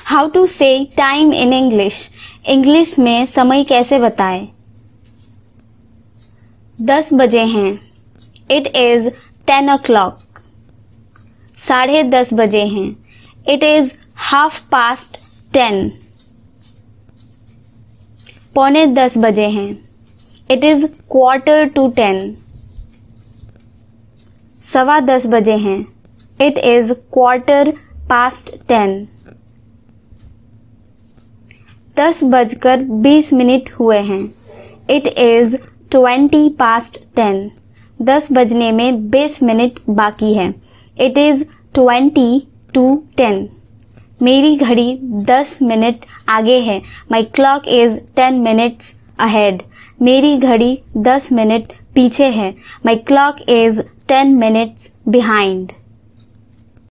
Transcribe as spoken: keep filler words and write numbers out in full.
How to say time in English. English में समय कैसे बताएं। दस बजे हैं। It is ten o'clock. साढ़े दस बजे हैं। It is half past ten. पौने दस बजे हैं। It is quarter to ten. सवा दस बजे हैं। It is quarter past ten. दस बजकर बीस मिनट हुए हैं। It is twenty past ten. दस बजने में बीस मिनट बाकी है। It is twenty to ten. मेरी घड़ी दस मिनट आगे है। My clock is ten minutes ahead. मेरी घड़ी दस मिनट पीछे है। My clock is ten minutes behind.